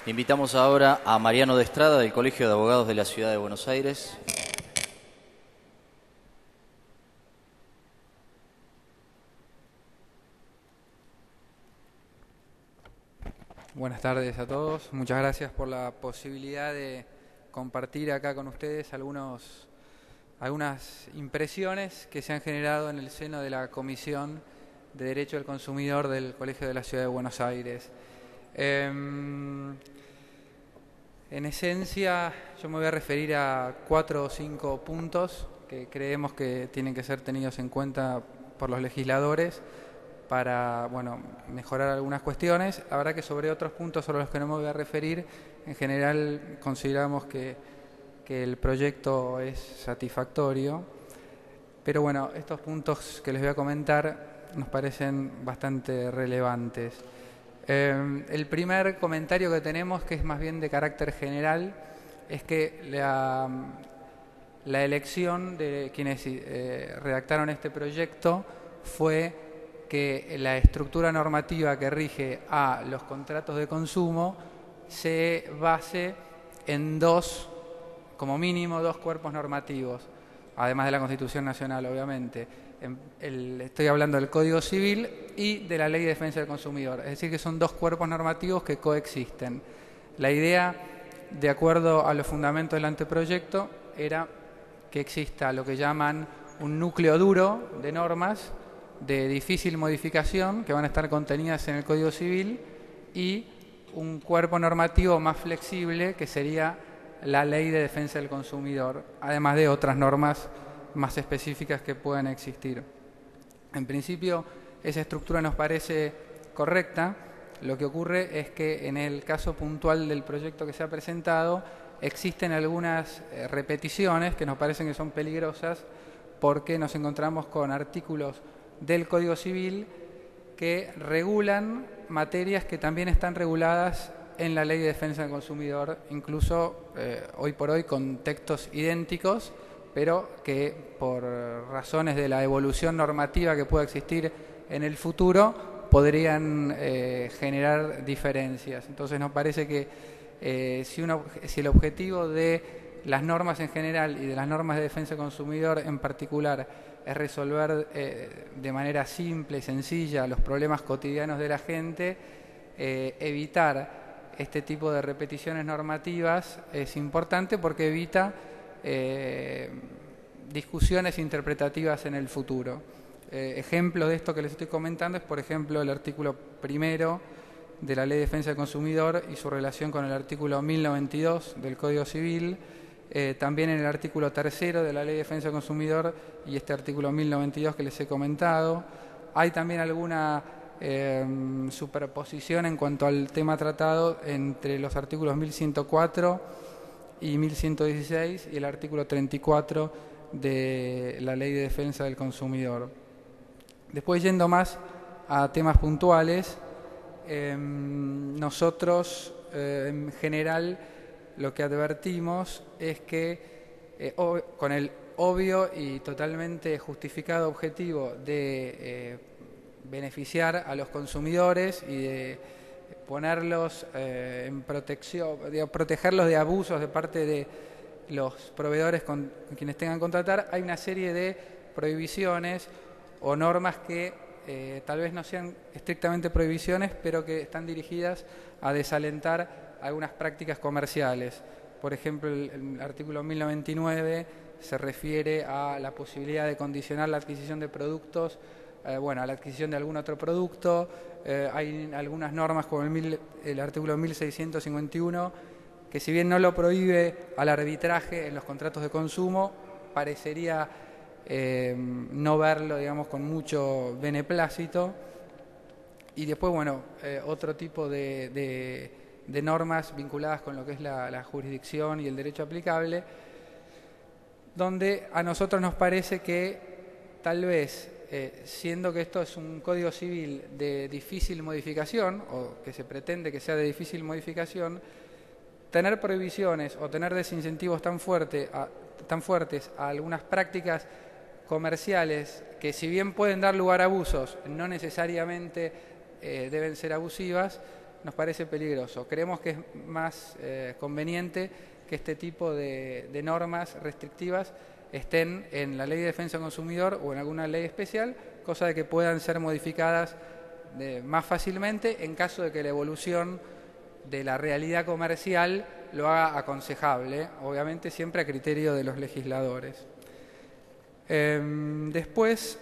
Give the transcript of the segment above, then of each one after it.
Invitamos ahora a Mariano de Estrada del Colegio de Abogados de la Ciudad de Buenos Aires. Buenas tardes a todos. Muchas gracias por la posibilidad de compartir acá con ustedes algunas impresiones que se han generado en el seno de la Comisión de Derecho del Consumidor del Colegio de la Ciudad de Buenos Aires. En esencia, yo me voy a referir a 4 o 5 puntos que creemos que tienen que ser tenidos en cuenta por los legisladores para mejorar algunas cuestiones. La verdad que sobre otros puntos sobre los que no me voy a referir, en general consideramos que el proyecto es satisfactorio, pero bueno, estos puntos que les voy a comentar nos parecen bastante relevantes. El primer comentario que tenemos, que es más bien de carácter general, es que la elección de quienes redactaron este proyecto fue que la estructura normativa que rige a los contratos de consumo se base en como mínimo dos cuerpos normativos, además de la Constitución Nacional, obviamente. Estoy hablando del Código Civil y de la Ley de Defensa del Consumidor, es decir, que son dos cuerpos normativos que coexisten. La idea, de acuerdo a los fundamentos del anteproyecto, era que exista lo que llaman un núcleo duro de normas de difícil modificación que van a estar contenidas en el Código Civil y un cuerpo normativo más flexible que sería la Ley de Defensa del Consumidor, además de otras normas más específicas que puedan existir. En principio, esa estructura nos parece correcta. Lo que ocurre es que en el caso puntual del proyecto que se ha presentado existen algunas repeticiones que nos parecen que son peligrosas porque nos encontramos con artículos del Código Civil que regulan materias que también están reguladas en la Ley de Defensa del Consumidor, incluso hoy por hoy con textos idénticos, pero que por razones de la evolución normativa que pueda existir en el futuro podrían generar diferencias. Entonces nos parece que si el objetivo de las normas en general y de las normas de defensa del consumidor en particular es resolver de manera simple y sencilla los problemas cotidianos de la gente, evitar este tipo de repeticiones normativas es importante porque evita discusiones interpretativas en el futuro. Ejemplos de esto que les estoy comentando es, por ejemplo, el artículo 1 de la Ley de Defensa del Consumidor y su relación con el artículo 1092 del Código Civil, también en el artículo 3 de la Ley de Defensa del Consumidor y este artículo 1092 que les he comentado. Hay también alguna superposición en cuanto al tema tratado entre los artículos 1104 y 1116 y el artículo 34 de la Ley de Defensa del Consumidor. Después, yendo más a temas puntuales, nosotros en general lo que advertimos es que con el obvio y totalmente justificado objetivo de beneficiar a los consumidores y de ponerlos en protección, de protegerlos de abusos de parte de los proveedores con quienes tengan que contratar, hay una serie de prohibiciones o normas que tal vez no sean estrictamente prohibiciones, pero que están dirigidas a desalentar algunas prácticas comerciales. Por ejemplo, el artículo 1099 se refiere a la posibilidad de condicionar la adquisición de productos a la adquisición de algún otro producto. Hay algunas normas como el artículo 1651 que, si bien no lo prohíbe al arbitraje en los contratos de consumo, parecería no verlo, digamos, con mucho beneplácito. Y después, otro tipo de normas vinculadas con lo que es la jurisdicción y el derecho aplicable, donde a nosotros nos parece que tal vez, siendo que esto es un código civil de difícil modificación, o que se pretende que sea de difícil modificación, tener prohibiciones o tener desincentivos tan fuertes a algunas prácticas comerciales que, si bien pueden dar lugar a abusos, no necesariamente deben ser abusivas, nos parece peligroso. Creemos que es más conveniente que este tipo de normas restrictivas estén en la Ley de Defensa del Consumidor o en alguna ley especial, cosa de que puedan ser modificadas más fácilmente en caso de que la evolución de la realidad comercial lo haga aconsejable, obviamente siempre a criterio de los legisladores. Después,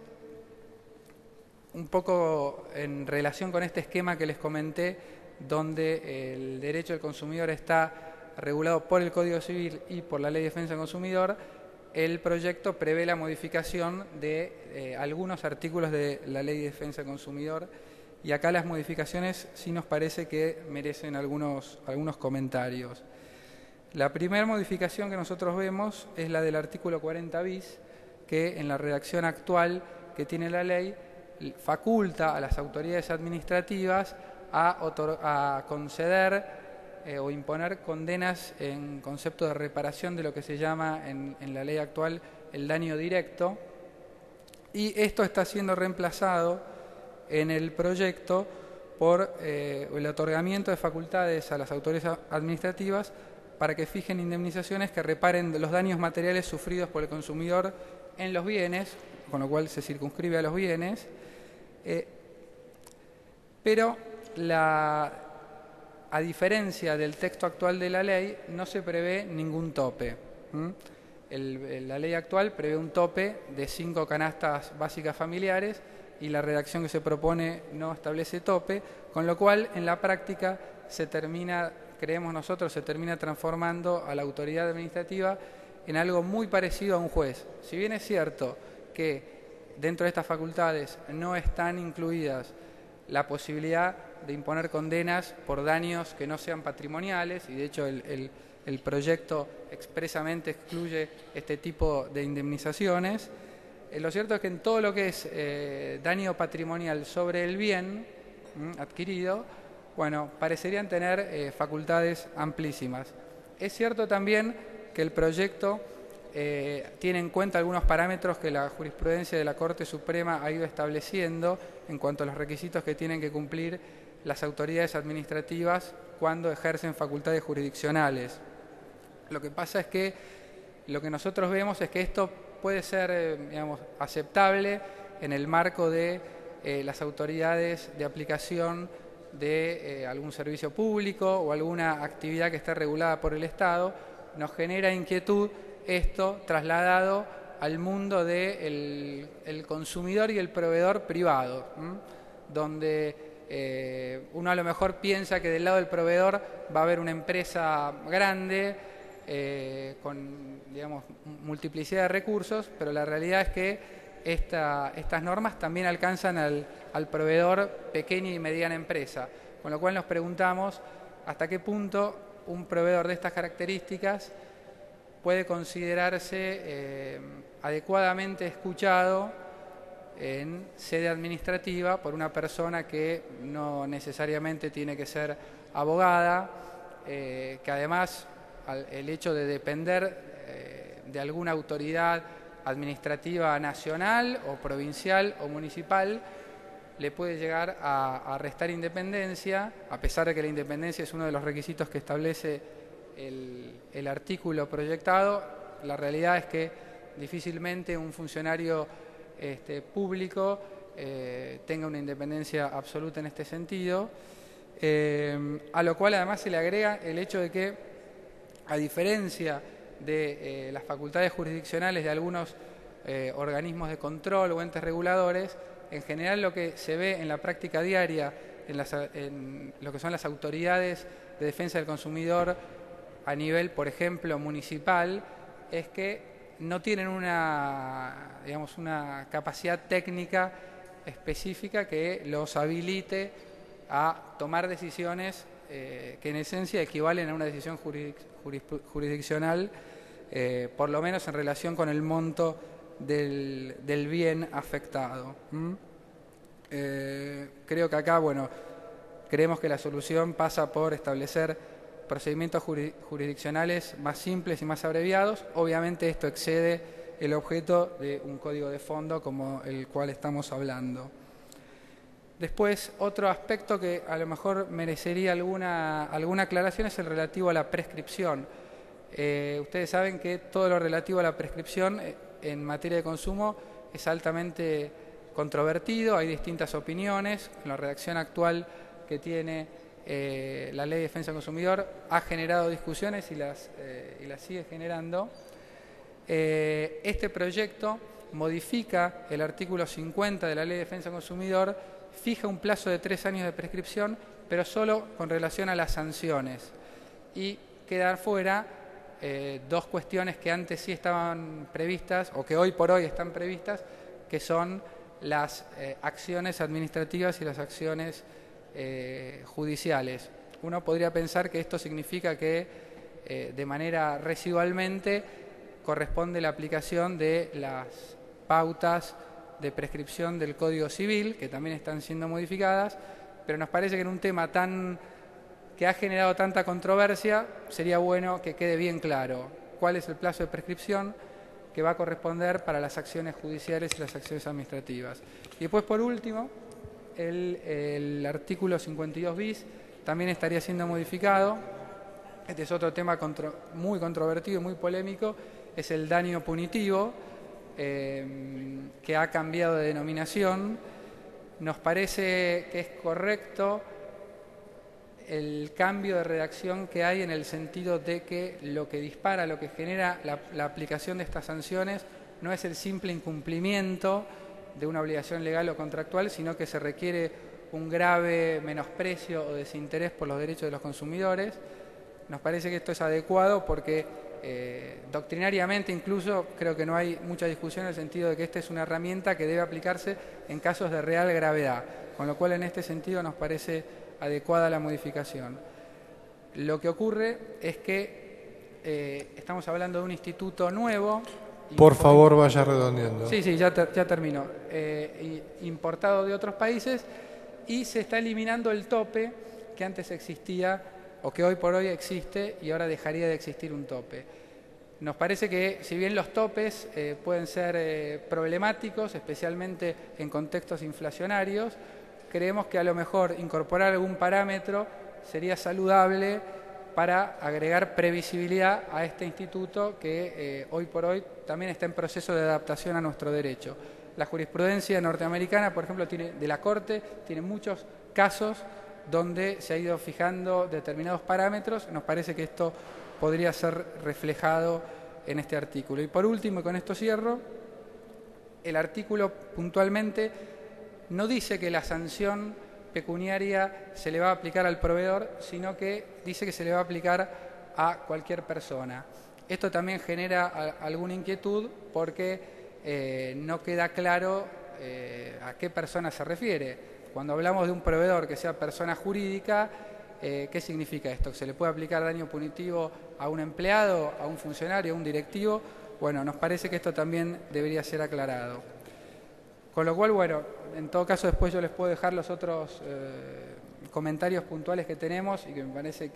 un poco en relación con este esquema que les comenté, donde el derecho del consumidor está regulado por el Código Civil y por la Ley de Defensa del Consumidor, el proyecto prevé la modificación de algunos artículos de la Ley de Defensa del Consumidor, y acá las modificaciones sí nos parece que merecen algunos comentarios. La primera modificación que nosotros vemos es la del artículo 40 bis, que en la redacción actual que tiene la ley faculta a las autoridades administrativas a conceder o imponer condenas en concepto de reparación de lo que se llama en la ley actual el daño directo, y esto está siendo reemplazado en el proyecto por el otorgamiento de facultades a las autoridades administrativas para que fijen indemnizaciones que reparen los daños materiales sufridos por el consumidor en los bienes, con lo cual se circunscribe a los bienes, pero a diferencia del texto actual de la ley, no se prevé ningún tope. La ley actual prevé un tope de 5 canastas básicas familiares y la redacción que se propone no establece tope, con lo cual en la práctica creemos nosotros, se termina transformando a la autoridad administrativa en algo muy parecido a un juez. Si bien es cierto que dentro de estas facultades no están incluidas la posibilidad de imponer condenas por daños que no sean patrimoniales, y de hecho el proyecto expresamente excluye este tipo de indemnizaciones, lo cierto es que en todo lo que es daño patrimonial sobre el bien adquirido, bueno, parecerían tener facultades amplísimas. Es cierto también que el proyecto tiene en cuenta algunos parámetros que la jurisprudencia de la Corte Suprema ha ido estableciendo en cuanto a los requisitos que tienen que cumplir las autoridades administrativas cuando ejercen facultades jurisdiccionales. Lo que pasa es que lo que nosotros vemos es que esto puede ser, digamos, aceptable en el marco de las autoridades de aplicación de algún servicio público o alguna actividad que esté regulada por el Estado. Nos genera inquietud esto trasladado al mundo del consumidor y el proveedor privado, donde uno a lo mejor piensa que del lado del proveedor va a haber una empresa grande con, digamos, multiplicidad de recursos, pero la realidad es que estas normas también alcanzan al proveedor pequeña y mediana empresa, con lo cual nos preguntamos hasta qué punto un proveedor de estas características puede considerarse adecuadamente escuchado en sede administrativa por una persona que no necesariamente tiene que ser abogada, que además el hecho de depender de alguna autoridad administrativa nacional o provincial o municipal le puede llegar a restar independencia, a pesar de que la independencia es uno de los requisitos que establece el artículo proyectado. La realidad es que difícilmente un funcionario público tenga una independencia absoluta en este sentido, a lo cual además se le agrega el hecho de que, a diferencia de las facultades jurisdiccionales de algunos organismos de control o entes reguladores, en general lo que se ve en la práctica diaria en lo que son las autoridades de defensa del consumidor a nivel, por ejemplo, municipal, es que no tienen una capacidad técnica específica que los habilite a tomar decisiones que en esencia equivalen a una decisión jurisdiccional, por lo menos en relación con el monto del bien afectado. Creo que acá, creemos que la solución pasa por establecer procedimientos jurisdiccionales más simples y más abreviados. Obviamente esto excede el objeto de un código de fondo como el cual estamos hablando. Después, otro aspecto que a lo mejor merecería alguna aclaración es el relativo a la prescripción. Ustedes saben que todo lo relativo a la prescripción en materia de consumo es altamente controvertido, hay distintas opiniones. La redacción actual que tiene la Ley de Defensa del Consumidor ha generado discusiones y las sigue generando. Este proyecto modifica el artículo 50 de la Ley de Defensa del Consumidor, fija un plazo de 3 años de prescripción, pero solo con relación a las sanciones. Y quedar fuera dos cuestiones que antes sí estaban previstas, o que hoy por hoy están previstas, que son las acciones administrativas y las acciones judiciales. Uno podría pensar que esto significa que de manera residualmente corresponde la aplicación de las pautas de prescripción del Código Civil, que también están siendo modificadas, pero nos parece que en un tema que ha generado tanta controversia, sería bueno que quede bien claro cuál es el plazo de prescripción que va a corresponder para las acciones judiciales y las acciones administrativas. Y después, por último, el artículo 52 bis también estaría siendo modificado. Este es otro tema muy controvertido y muy polémico, es el daño punitivo, que ha cambiado de denominación. Nos parece que es correcto el cambio de redacción que hay en el sentido de que lo que dispara, lo que genera la aplicación de estas sanciones no es el simple incumplimiento de una obligación legal o contractual, sino que se requiere un grave menosprecio o desinterés por los derechos de los consumidores. Nos parece que esto es adecuado porque doctrinariamente incluso creo que no hay mucha discusión en el sentido de que esta es una herramienta que debe aplicarse en casos de real gravedad, con lo cual en este sentido nos parece adecuada la modificación. Lo que ocurre es que estamos hablando de un instituto nuevo. Por favor, vaya redondeando. Sí, ya terminó. Importado de otros países, y se está eliminando el tope que antes existía o que hoy por hoy existe y ahora dejaría de existir un tope. Nos parece que si bien los topes pueden ser problemáticos, especialmente en contextos inflacionarios, creemos que a lo mejor incorporar algún parámetro sería saludable para agregar previsibilidad a este instituto que hoy por hoy también está en proceso de adaptación a nuestro derecho. La jurisprudencia norteamericana, por ejemplo, de la Corte, tiene muchos casos donde se ha ido fijando determinados parámetros. Nos parece que esto podría ser reflejado en este artículo. Y por último, y con esto cierro, el artículo puntualmente no dice que la sanción pecuniaria se le va a aplicar al proveedor, sino que dice que se le va a aplicar a cualquier persona. Esto también genera alguna inquietud porque no queda claro a qué persona se refiere. Cuando hablamos de un proveedor que sea persona jurídica, ¿qué significa esto? ¿Se le puede aplicar daño punitivo a un empleado, a un funcionario, a un directivo? Bueno, nos parece que esto también debería ser aclarado. Con lo cual, bueno, en todo caso después yo les puedo dejar los otros comentarios puntuales que tenemos y que me parece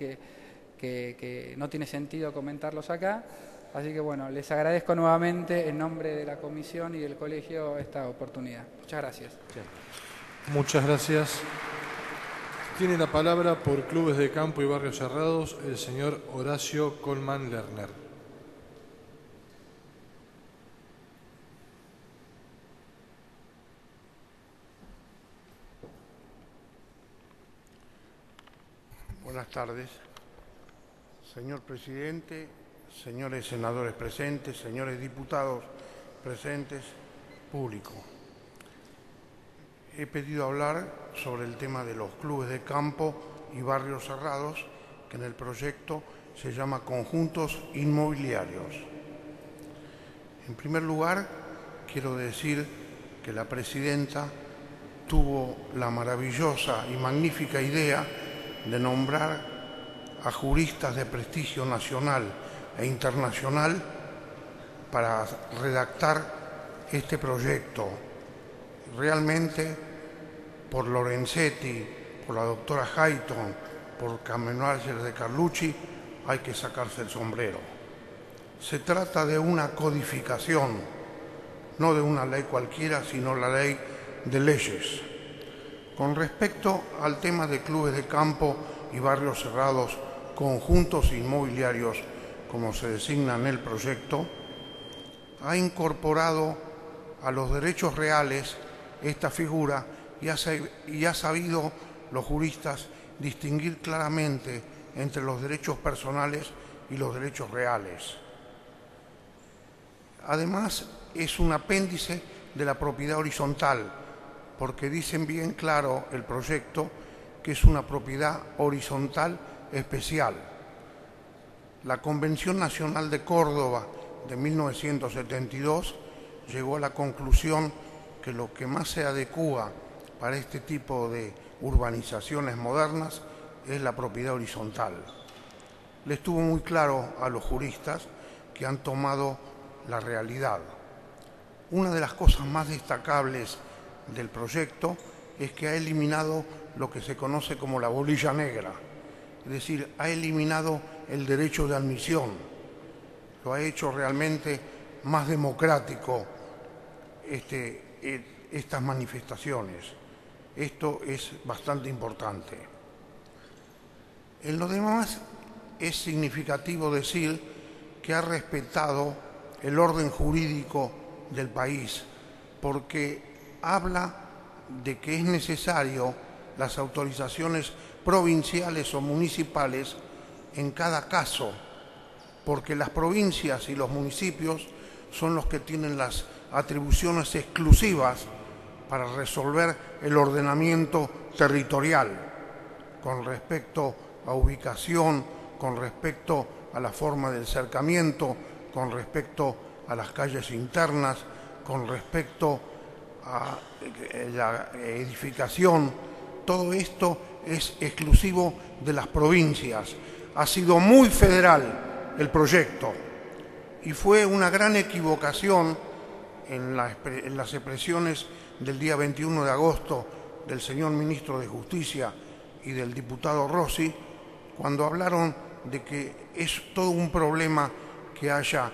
que no tiene sentido comentarlos acá. Así que bueno, les agradezco nuevamente en nombre de la comisión y del colegio esta oportunidad. Muchas gracias. Muchas gracias. Tiene la palabra por Clubes de Campo y Barrios Cerrados el señor Horacio Colman Lerner. Buenas tardes. Señor presidente, señores senadores presentes, señores diputados presentes, público. He pedido hablar sobre el tema de los clubes de campo y barrios cerrados, que en el proyecto se llama conjuntos inmobiliarios. En primer lugar, quiero decir que la presidenta tuvo la maravillosa y magnífica idea de nombrar a juristas de prestigio nacional e internacional para redactar este proyecto. Realmente, por Lorenzetti, por la doctora Hayton, por Camenoager de Carlucci, hay que sacarse el sombrero. Se trata de una codificación, no de una ley cualquiera, sino la ley de leyes. Con respecto al tema de clubes de campo y barrios cerrados, conjuntos inmobiliarios, como se designa en el proyecto, ha incorporado a los derechos reales esta figura y ha sabido los juristas distinguir claramente entre los derechos personales y los derechos reales. Además, es un apéndice de la propiedad horizontal, porque dicen bien claro el proyecto que es una propiedad horizontal especial. La Convención Nacional de Córdoba de 1972 llegó a la conclusión que lo que más se adecúa para este tipo de urbanizaciones modernas es la propiedad horizontal. Le estuvo muy claro a los juristas que han tomado la realidad. Una de las cosas más destacables del proyecto es que ha eliminado lo que se conoce como la bolilla negra, es decir, ha eliminado el derecho de admisión, lo ha hecho realmente más democrático estas manifestaciones. Esto es bastante importante. En lo demás, es significativo decir que ha respetado el orden jurídico del país, porque habla de que es necesario las autorizaciones provinciales o municipales en cada caso, porque las provincias y los municipios son los que tienen las atribuciones exclusivas para resolver el ordenamiento territorial con respecto a ubicación, con respecto a la forma del cercamiento, con respecto a las calles internas, con respecto a la edificación. Todo esto es exclusivo de las provincias. Ha sido muy federal el proyecto y fue una gran equivocación en las expresiones del día 21 de agosto del señor ministro de Justicia y del diputado Rossi, cuando hablaron de que es todo un problema que haya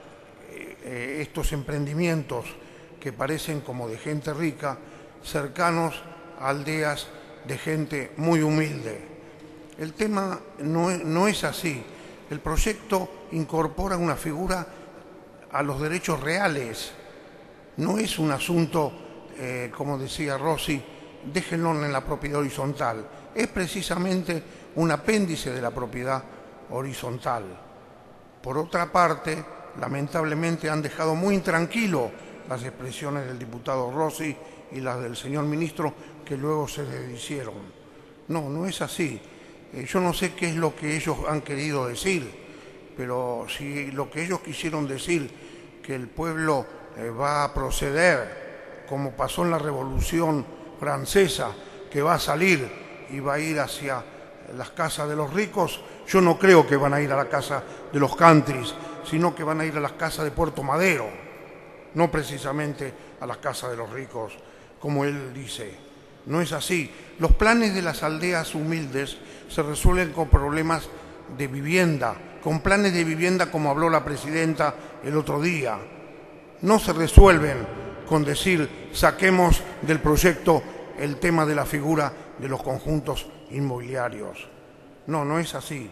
estos emprendimientos que parecen como de gente rica, cercanos a aldeas de gente muy humilde. El tema no es así. El proyecto incorpora una figura a los derechos reales. No es un asunto, como decía Rossi, déjenlo en la propiedad horizontal. Es precisamente un apéndice de la propiedad horizontal. Por otra parte, lamentablemente han dejado muy intranquilo las expresiones del diputado Rossi y las del señor ministro, que luego se deshicieron. No es así. Yo no sé qué es lo que ellos han querido decir, pero si lo que ellos quisieron decir, que el pueblo va a proceder, como pasó en la Revolución Francesa, que va a salir y va a ir hacia las casas de los ricos, yo no creo que van a ir a la casa de los countries, sino que van a ir a las casas de Puerto Madero, no precisamente a las casas de los ricos, como él dice. No es así. Los planes de las aldeas humildes se resuelven con problemas de vivienda, con planes de vivienda como habló la presidenta el otro día. No se resuelven con decir saquemos del proyecto el tema de la figura de los conjuntos inmobiliarios. No es así.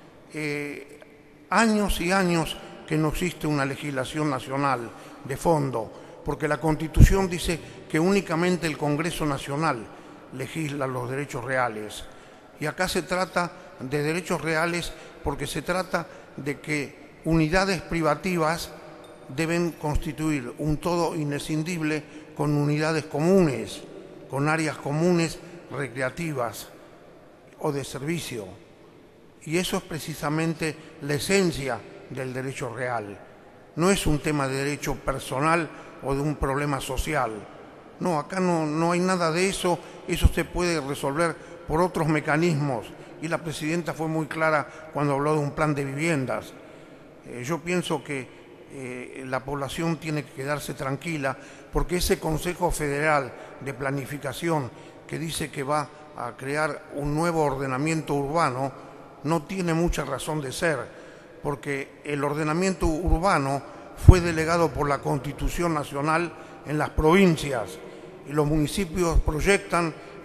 Años y años que no existe una legislación nacional de fondo, porque la Constitución dice que únicamente el Congreso Nacional legisla los derechos reales. Y acá se trata de derechos reales porque se trata de que unidades privativas deben constituir un todo inescindible con unidades comunes, con áreas comunes recreativas o de servicio. Y eso es precisamente la esencia del derecho real. No es un tema de derecho personal o de un problema social. No, acá no hay nada de eso. Eso se puede resolver por otros mecanismos. Y la presidenta fue muy clara cuando habló de un plan de viviendas. Yo pienso que la población tiene que quedarse tranquila porque ese Consejo Federal de Planificación que dice que va a crear un nuevo ordenamiento urbano no tiene mucha razón de ser, porque el ordenamiento urbano fue delegado por la Constitución Nacional en las provincias y los municipios proyectan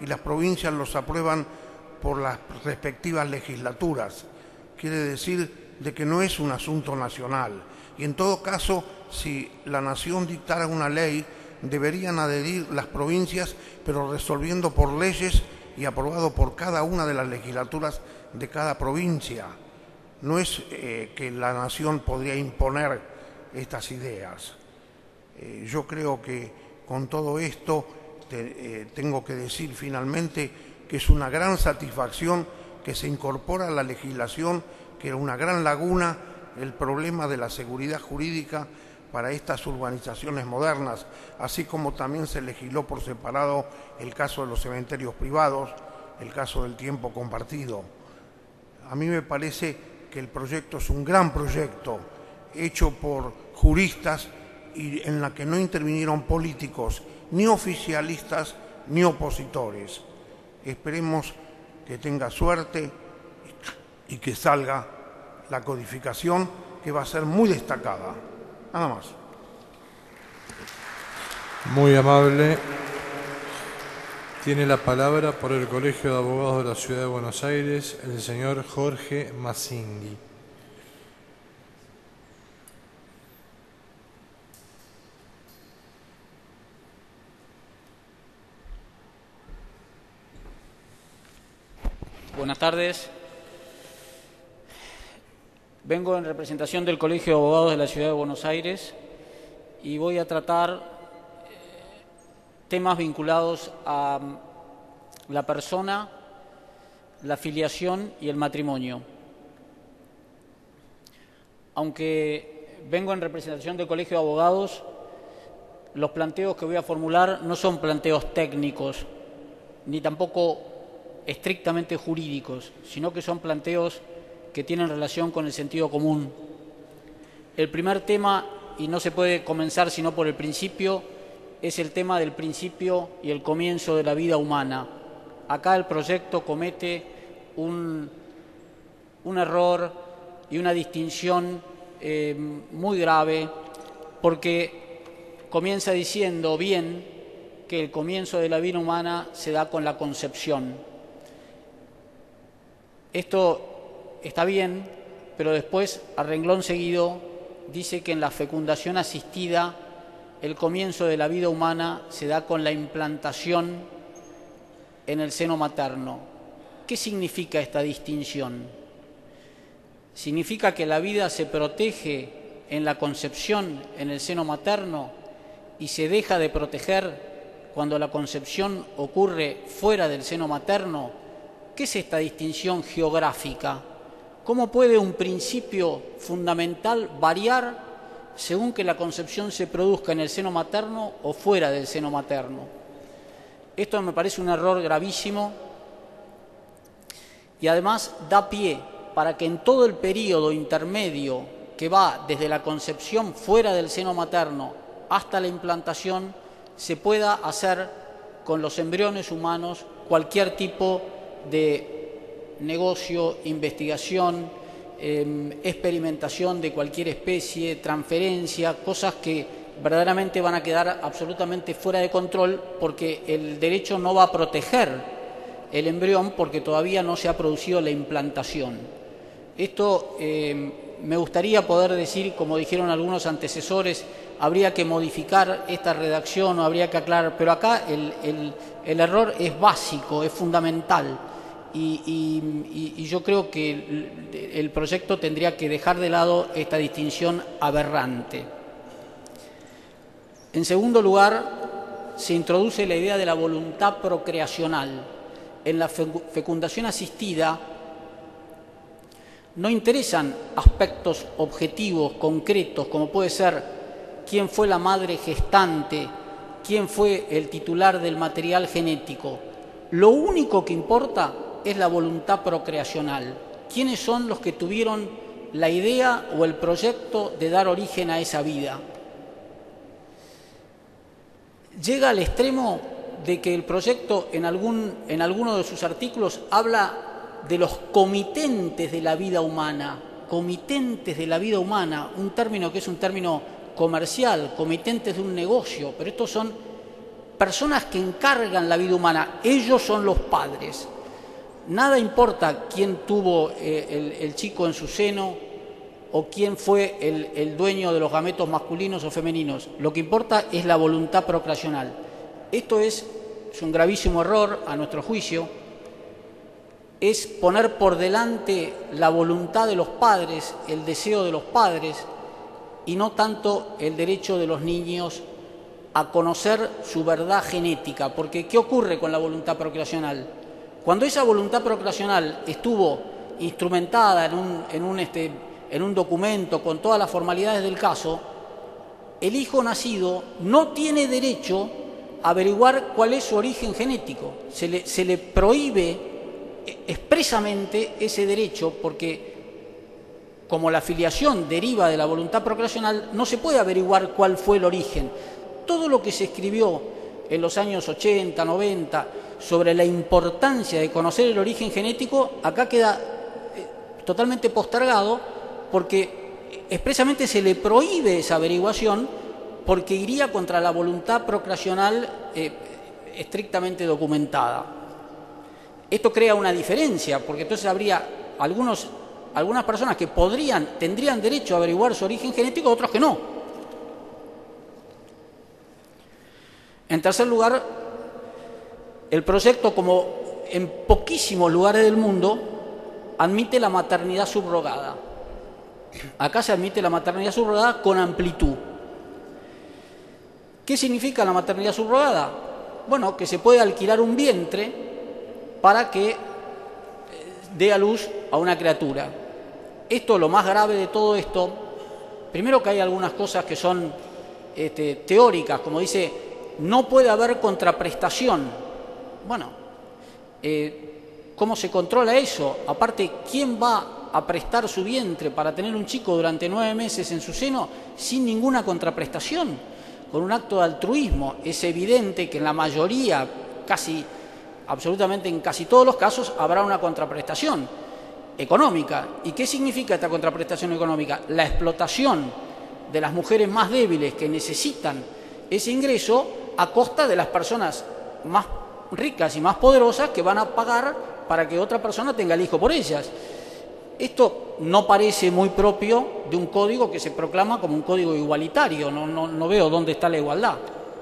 y las provincias los aprueban por las respectivas legislaturas. Quiere decir de que no es un asunto nacional. Y en todo caso, si la nación dictara una ley, deberían adherir las provincias, pero resolviendo por leyes y aprobado por cada una de las legislaturas de cada provincia. No es que la nación podría imponer estas ideas. Yo creo que con todo esto tengo que decir finalmente que es una gran satisfacción que se incorpora a la legislación, que era una gran laguna, el problema de la seguridad jurídica para estas urbanizaciones modernas, así como también se legisló por separado el caso de los cementerios privados, el caso del tiempo compartido. A mí me parece que el proyecto es un gran proyecto, hecho por juristas y en la que no intervinieron políticos, ni oficialistas, ni opositores. Esperemos que tenga suerte y que salga la codificación, que va a ser muy destacada. Nada más. Muy amable. Tiene la palabra por el Colegio de Abogados de la Ciudad de Buenos Aires el señor Jorge Massinghi. Buenas tardes. Vengo en representación del Colegio de Abogados de la Ciudad de Buenos Aires y voy a tratar temas vinculados a la persona, la filiación y el matrimonio. Aunque vengo en representación del Colegio de Abogados, los planteos que voy a formular no son planteos técnicos, ni tampoco estrictamente jurídicos, sino que son planteos que tienen relación con el sentido común. El primer tema, y no se puede comenzar sino por el principio, es el tema del principio y el comienzo de la vida humana. Acá el proyecto comete un error y una distinción muy grave, porque comienza diciendo bien que el comienzo de la vida humana se da con la concepción. Esto está bien, pero después, a renglón seguido, dice que en la fecundación asistida el comienzo de la vida humana se da con la implantación en el seno materno. ¿Qué significa esta distinción? ¿Significa que la vida se protege en la concepción en el seno materno y se deja de proteger cuando la concepción ocurre fuera del seno materno? ¿Qué es esta distinción geográfica? ¿Cómo puede un principio fundamental variar según que la concepción se produzca en el seno materno o fuera del seno materno? Esto me parece un error gravísimo y además da pie para que en todo el período intermedio que va desde la concepción fuera del seno materno hasta la implantación se pueda hacer con los embriones humanos cualquier tipo de negocio, investigación, experimentación de cualquier especie, transferencia, cosas que verdaderamente van a quedar absolutamente fuera de control porque el derecho no va a proteger el embrión porque todavía no se ha producido la implantación. Esto me gustaría poder decir, como dijeron algunos antecesores, habría que modificar esta redacción o habría que aclarar, pero acá el error es básico, es fundamental. Y yo creo que el proyecto tendría que dejar de lado esta distinción aberrante. En segundo lugar, se introduce la idea de la voluntad procreacional. En la fecundación asistida no interesan aspectos objetivos, concretos, como puede ser quién fue la madre gestante, quién fue el titular del material genético. Lo único que importa es la voluntad procreacional. ¿Quiénes son los que tuvieron la idea o el proyecto de dar origen a esa vida? Llega al extremo de que el proyecto en alguno de sus artículos habla de los comitentes de la vida humana. Comitentes de la vida humana, un término que es un término comercial, comitentes de un negocio, pero estos son personas que encargan la vida humana, ellos son los padres. Nada importa quién tuvo el chico en su seno o quién fue el dueño de los gametos masculinos o femeninos. Lo que importa es la voluntad procreacional. Esto es un gravísimo error, a nuestro juicio. Es poner por delante la voluntad de los padres, el deseo de los padres, y no tanto el derecho de los niños a conocer su verdad genética. Porque ¿qué ocurre con la voluntad procreacional? Cuando esa voluntad procreacional estuvo instrumentada en un documento con todas las formalidades del caso, el hijo nacido no tiene derecho a averiguar cuál es su origen genético. Se le prohíbe expresamente ese derecho porque, como la filiación deriva de la voluntad procreacional, no se puede averiguar cuál fue el origen. Todo lo que se escribió en los años 80, 90, sobre la importancia de conocer el origen genético, acá queda totalmente postergado porque expresamente se le prohíbe esa averiguación porque iría contra la voluntad procreacional estrictamente documentada. Esto crea una diferencia, porque entonces habría algunas personas que tendrían derecho a averiguar su origen genético, otros que no. En tercer lugar, el proyecto, como en poquísimos lugares del mundo, admite la maternidad subrogada. Acá se admite la maternidad subrogada con amplitud. ¿Qué significa la maternidad subrogada? Bueno, que se puede alquilar un vientre para que dé a luz a una criatura. Esto, lo más grave de todo esto, primero que hay algunas cosas que son teóricas, como dice, no puede haber contraprestación. Bueno, ¿cómo se controla eso? Aparte, ¿quién va a prestar su vientre para tener un chico durante 9 meses en su seno sin ninguna contraprestación? Con un acto de altruismo. Es evidente que en la mayoría, absolutamente en casi todos los casos, habrá una contraprestación económica. ¿Y qué significa esta contraprestación económica? La explotación de las mujeres más débiles que necesitan ese ingreso a costa de las personas más ricas y más poderosas que van a pagar para que otra persona tenga el hijo por ellas. Esto no parece muy propio de un código que se proclama como un código igualitario. No veo dónde está la igualdad.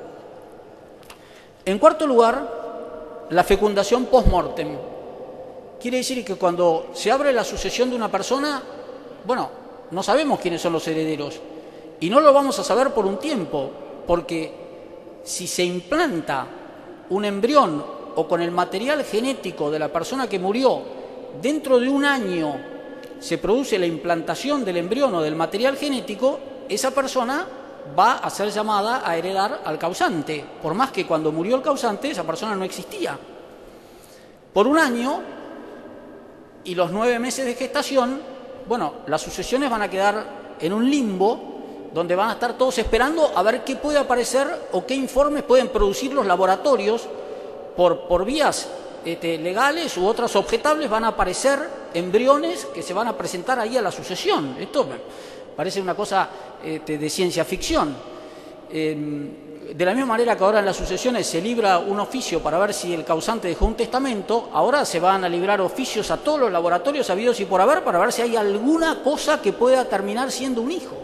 En cuarto lugar, la fecundación post-mortem. Quiere decir que cuando se abre la sucesión de una persona, bueno, no sabemos quiénes son los herederos. Y no lo vamos a saber por un tiempo, porque si se implanta un embrión o con el material genético de la persona que murió, dentro de un año se produce la implantación del embrión o del material genético, esa persona va a ser llamada a heredar al causante, por más que cuando murió el causante esa persona no existía. Por un año y los 9 meses de gestación, bueno, las sucesiones van a quedar en un limbo donde van a estar todos esperando a ver qué puede aparecer o qué informes pueden producir los laboratorios por vías legales u otras objetables. Van a aparecer embriones que se van a presentar ahí a la sucesión. Esto me parece una cosa de ciencia ficción. De la misma manera que ahora en las sucesiones se libra un oficio para ver si el causante dejó un testamento, ahora se van a librar oficios a todos los laboratorios habidos y por haber para ver si hay alguna cosa que pueda terminar siendo un hijo.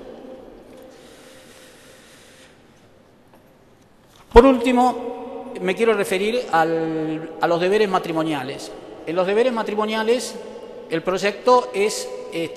Por último, me quiero referir a los deberes matrimoniales. En los deberes matrimoniales el proyecto es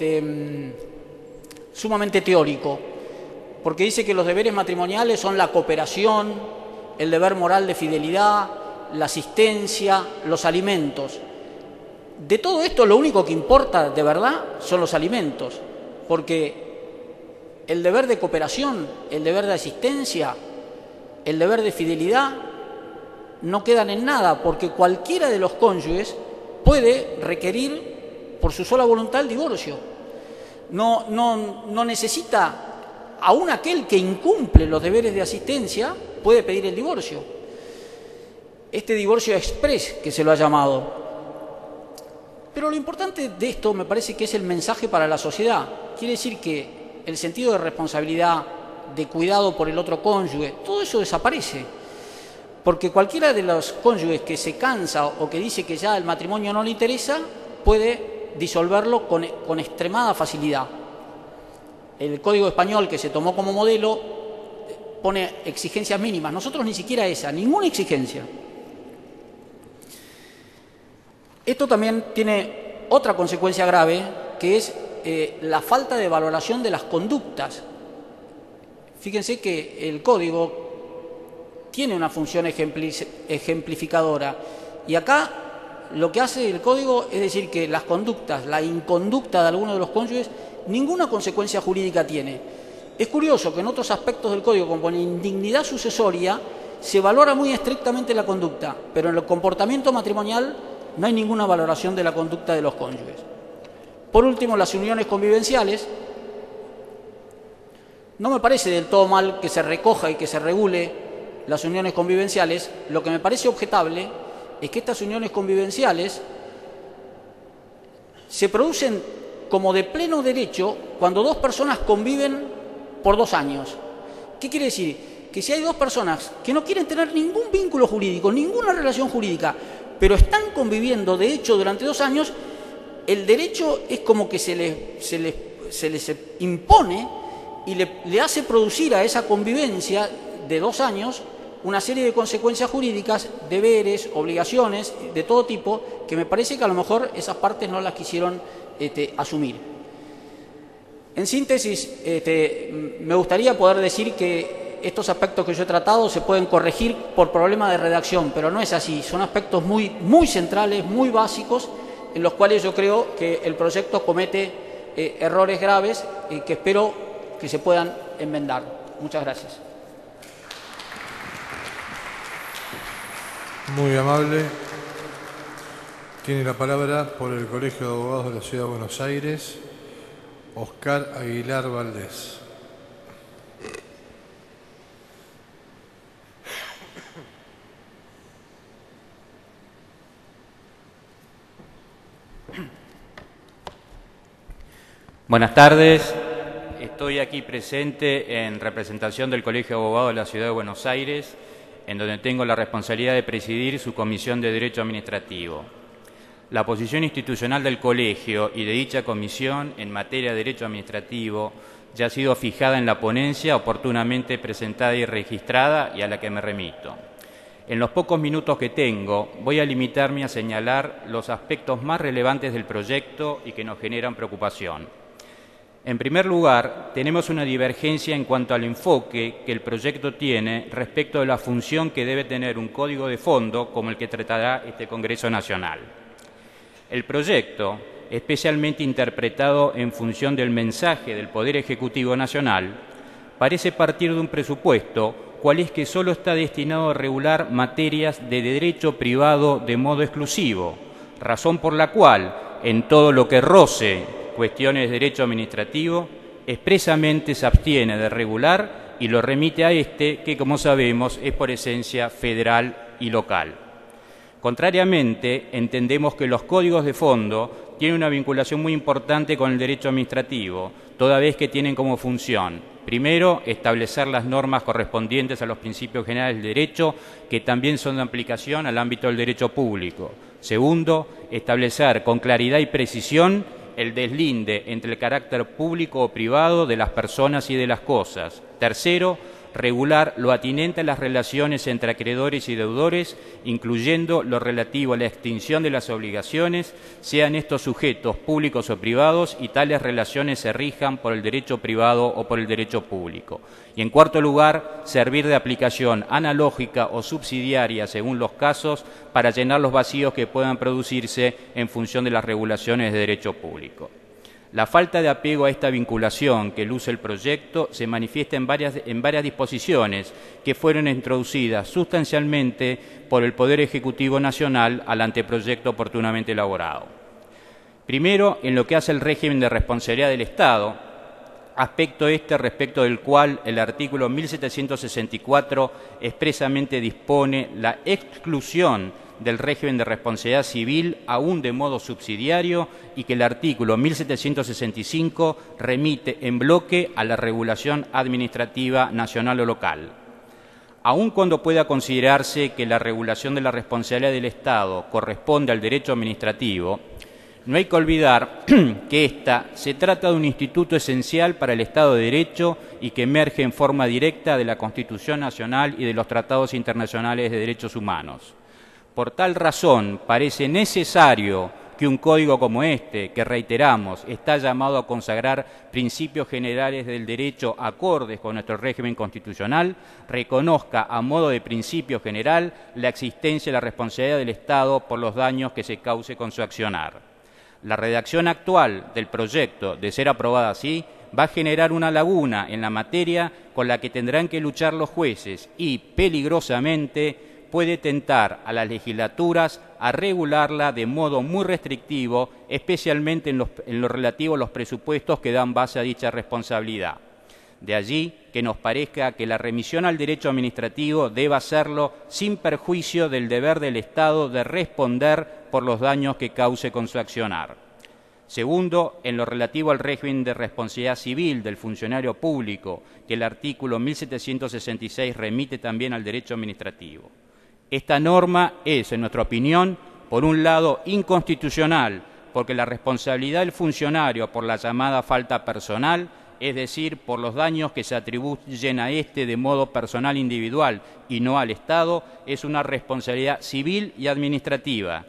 sumamente teórico, porque dice que los deberes matrimoniales son la cooperación, el deber moral de fidelidad, la asistencia, los alimentos. De todo esto lo único que importa de verdad son los alimentos, porque el deber de cooperación, el deber de asistencia, el deber de fidelidad no quedan en nada, porque cualquiera de los cónyuges puede requerir por su sola voluntad el divorcio. No necesita, aún aquel que incumple los deberes de asistencia puede pedir el divorcio. Este divorcio exprés que se lo ha llamado. Pero lo importante de esto me parece que es el mensaje para la sociedad. Quiere decir que el sentido de responsabilidad, de cuidado por el otro cónyuge, todo eso desaparece. porque cualquiera de los cónyuges que se cansa o que dice que ya el matrimonio no le interesa, puede disolverlo con extremada facilidad. El Código Español, que se tomó como modelo, pone exigencias mínimas. Nosotros ni siquiera esa, ninguna exigencia. Esto también tiene otra consecuencia grave, que es la falta de valoración de las conductas. Fíjense que el Código tiene una función ejemplificadora, y acá lo que hace el Código es decir que las conductas, la inconducta de alguno de los cónyuges, ninguna consecuencia jurídica tiene. Es curioso que en otros aspectos del Código, como en indignidad sucesoria, se valora muy estrictamente la conducta, pero en el comportamiento matrimonial no hay ninguna valoración de la conducta de los cónyuges. Por último, las uniones convivenciales. No me parece del todo mal que se recoja y que se regule las uniones convivenciales. Lo que me parece objetable es que estas uniones convivenciales se producen como de pleno derecho cuando dos personas conviven por 2 años. ¿Qué quiere decir? Que si hay dos personas que no quieren tener ningún vínculo jurídico, ninguna relación jurídica, pero están conviviendo de hecho durante 2 años, el derecho es como que se les impone y le hace producir a esa convivencia de 2 años una serie de consecuencias jurídicas, deberes, obligaciones de todo tipo, que me parece que a lo mejor esas partes no las quisieron asumir. En síntesis, me gustaría poder decir que estos aspectos que yo he tratado se pueden corregir por problema de redacción, pero no es así. Son aspectos muy, muy centrales, muy básicos, en los cuales yo creo que el proyecto comete errores graves que espero que se puedan enmendar. Muchas gracias. Muy amable. Tiene la palabra por el Colegio de Abogados de la Ciudad de Buenos Aires, Oscar Aguilar Valdés. Buenas tardes. Estoy aquí presente en representación del Colegio de Abogados de la Ciudad de Buenos Aires, en donde tengo la responsabilidad de presidir su Comisión de Derecho Administrativo. La posición institucional del Colegio y de dicha comisión en materia de derecho administrativo ya ha sido fijada en la ponencia oportunamente presentada y registrada y a la que me remito. En los pocos minutos que tengo, voy a limitarme a señalar los aspectos más relevantes del proyecto y que nos generan preocupación. En primer lugar, tenemos una divergencia en cuanto al enfoque que el proyecto tiene respecto de la función que debe tener un código de fondo como el que tratará este Congreso Nacional. El proyecto, especialmente interpretado en función del mensaje del Poder Ejecutivo Nacional, parece partir de un presupuesto, cual es que solo está destinado a regular materias de derecho privado de modo exclusivo, razón por la cual, en todo lo que roce cuestiones de derecho administrativo, expresamente se abstiene de regular y lo remite a este, que como sabemos es por esencia federal y local. Contrariamente, entendemos que los códigos de fondo tienen una vinculación muy importante con el derecho administrativo, toda vez que tienen como función, primero, establecer las normas correspondientes a los principios generales del derecho, que también son de aplicación al ámbito del derecho público. Segundo, establecer con claridad y precisión el deslinde entre el carácter público o privado de las personas y de las cosas. Tercero, regular lo atinente a las relaciones entre acreedores y deudores, incluyendo lo relativo a la extinción de las obligaciones, sean estos sujetos públicos o privados, y tales relaciones se rijan por el derecho privado o por el derecho público. Y en cuarto lugar, servir de aplicación analógica o subsidiaria, según los casos, para llenar los vacíos que puedan producirse en función de las regulaciones de derecho público. La falta de apego a esta vinculación que luce el proyecto se manifiesta en varias disposiciones que fueron introducidas sustancialmente por el Poder Ejecutivo Nacional al anteproyecto oportunamente elaborado. Primero, en lo que hace el régimen de responsabilidad del Estado, aspecto respecto del cual el artículo 1764 expresamente dispone la exclusión del régimen de responsabilidad civil aún de modo subsidiario, y que el artículo 1765 remite en bloque a la regulación administrativa nacional o local. Aun cuando pueda considerarse que la regulación de la responsabilidad del Estado corresponde al derecho administrativo, no hay que olvidar que ésta se trata de un instituto esencial para el Estado de Derecho y que emerge en forma directa de la Constitución Nacional y de los tratados internacionales de derechos humanos. Por tal razón, parece necesario que un código como este, que reiteramos, está llamado a consagrar principios generales del derecho acordes con nuestro régimen constitucional, reconozca a modo de principio general la existencia y la responsabilidad del Estado por los daños que se cause con su accionar. La redacción actual del proyecto, de ser aprobada así, va a generar una laguna en la materia con la que tendrán que luchar los jueces y, peligrosamente, puede tentar a las legislaturas a regularla de modo muy restrictivo, especialmente en lo relativo a los presupuestos que dan base a dicha responsabilidad. De allí que nos parezca que la remisión al derecho administrativo deba hacerlo sin perjuicio del deber del Estado de responder por los daños que cause con su accionar. Segundo, en lo relativo al régimen de responsabilidad civil del funcionario público, que el artículo 1766 remite también al derecho administrativo. Esta norma es, en nuestra opinión, por un lado inconstitucional, porque la responsabilidad del funcionario por la llamada falta personal, es decir, por los daños que se atribuyen a éste de modo personal individual y no al Estado, es una responsabilidad civil y administrativa.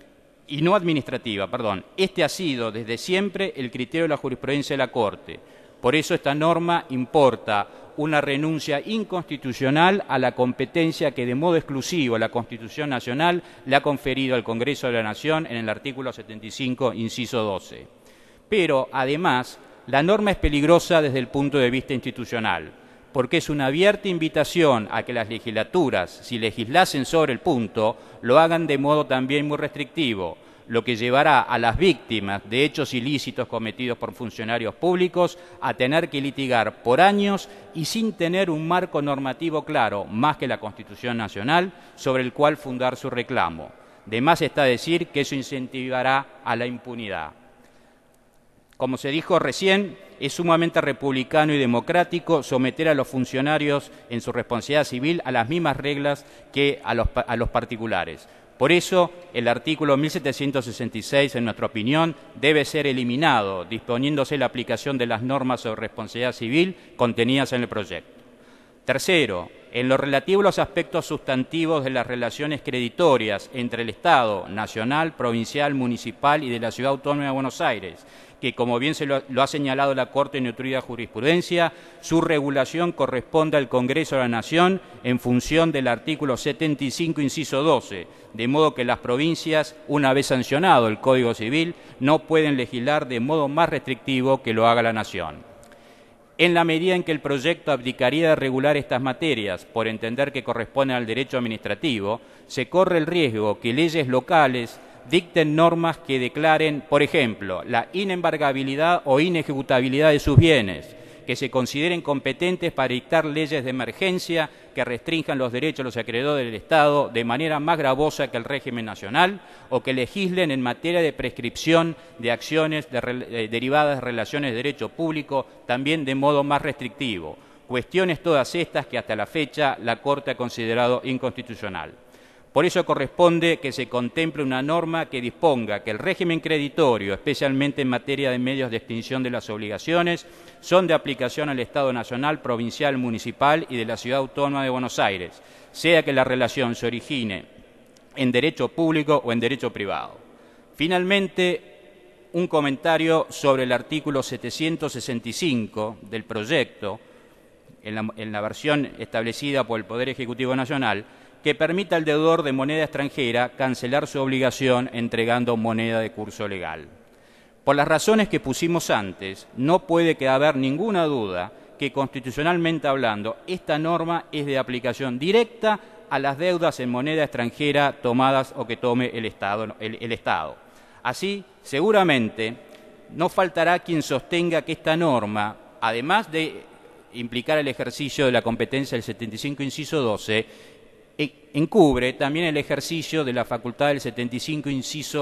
Y no administrativa, perdón. Este ha sido desde siempre el criterio de la jurisprudencia de la Corte. Por eso esta norma importa una renuncia inconstitucional a la competencia que de modo exclusivo la Constitución Nacional le ha conferido al Congreso de la Nación en el artículo 75, inciso 12. Pero, además, la norma es peligrosa desde el punto de vista institucional, porque es una abierta invitación a que las legislaturas, si legislasen sobre el punto, lo hagan de modo también muy restrictivo, lo que llevará a las víctimas de hechos ilícitos cometidos por funcionarios públicos a tener que litigar por años y sin tener un marco normativo claro, más que la Constitución Nacional, sobre el cual fundar su reclamo. De más está decir que eso incentivará a la impunidad. Como se dijo recién, es sumamente republicano y democrático someter a los funcionarios en su responsabilidad civil a las mismas reglas que a los particulares. Por eso, el artículo 1766, en nuestra opinión, debe ser eliminado, disponiéndose la aplicación de las normas sobre responsabilidad civil contenidas en el proyecto. Tercero, en lo relativo a los aspectos sustantivos de las relaciones creditorias entre el Estado nacional, provincial, municipal y de la Ciudad Autónoma de Buenos Aires, que, como bien lo ha señalado la Corte en nutrida jurisprudencia, su regulación corresponde al Congreso de la Nación en función del artículo 75, inciso 12, de modo que las provincias, una vez sancionado el Código Civil, no pueden legislar de modo más restrictivo que lo haga la Nación. En la medida en que el proyecto abdicaría de regular estas materias por entender que corresponden al derecho administrativo, se corre el riesgo que leyes locales dicten normas que declaren, por ejemplo, la inembargabilidad o inejecutabilidad de sus bienes, que se consideren competentes para dictar leyes de emergencia que restrinjan los derechos de los acreedores del Estado de manera más gravosa que el régimen nacional, o que legislen en materia de prescripción de acciones derivadas de relaciones de derecho público también de modo más restrictivo. Cuestiones todas estas que hasta la fecha la Corte ha considerado inconstitucional. Por eso corresponde que se contemple una norma que disponga que el régimen creditorio, especialmente en materia de medios de extinción de las obligaciones, son de aplicación al Estado nacional, provincial, municipal y de la Ciudad Autónoma de Buenos Aires, sea que la relación se origine en derecho público o en derecho privado. Finalmente, un comentario sobre el artículo 765 del proyecto, en la versión establecida por el Poder Ejecutivo Nacional, que permita al deudor de moneda extranjera cancelar su obligación entregando moneda de curso legal. Por las razones que pusimos antes, no puede haber ninguna duda que constitucionalmente hablando, esta norma es de aplicación directa a las deudas en moneda extranjera tomadas o que tome el Estado. Así, seguramente, no faltará quien sostenga que esta norma, además de implicar el ejercicio de la competencia del 75, inciso 12, encubre también el ejercicio de la facultad del 75, inciso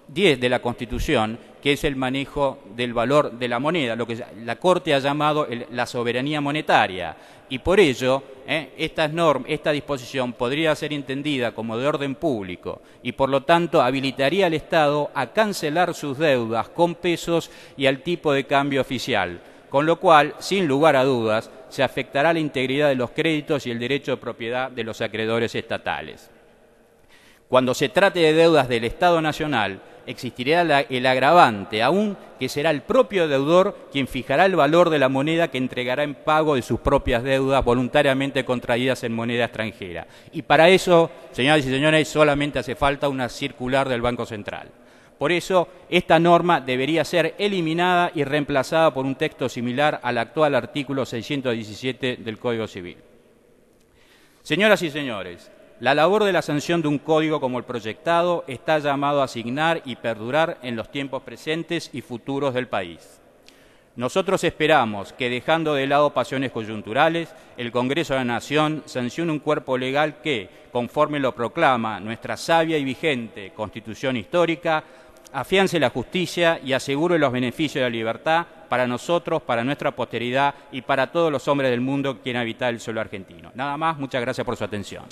10 de la Constitución, que es el manejo del valor de la moneda, lo que la Corte ha llamado la soberanía monetaria. Y por ello, esta disposición podría ser entendida como de orden público y por lo tanto habilitaría al Estado a cancelar sus deudas con pesos y al tipo de cambio oficial, con lo cual, sin lugar a dudas, se afectará la integridad de los créditos y el derecho de propiedad de los acreedores estatales. Cuando se trate de deudas del Estado Nacional, existirá el agravante aún que será el propio deudor quien fijará el valor de la moneda que entregará en pago de sus propias deudas voluntariamente contraídas en moneda extranjera. Y para eso, señoras y señores, solamente hace falta una circular del Banco Central. Por eso, esta norma debería ser eliminada y reemplazada por un texto similar al actual artículo 617 del Código Civil. Señoras y señores, la labor de la sanción de un código como el proyectado está llamado a asignar y perdurar en los tiempos presentes y futuros del país. Nosotros esperamos que, dejando de lado pasiones coyunturales, el Congreso de la Nación sancione un cuerpo legal que, conforme lo proclama nuestra sabia y vigente Constitución Histórica, afiance la justicia y asegure los beneficios de la libertad para nosotros, para nuestra posteridad y para todos los hombres del mundo que quieran habitar el suelo argentino. Nada más, muchas gracias por su atención.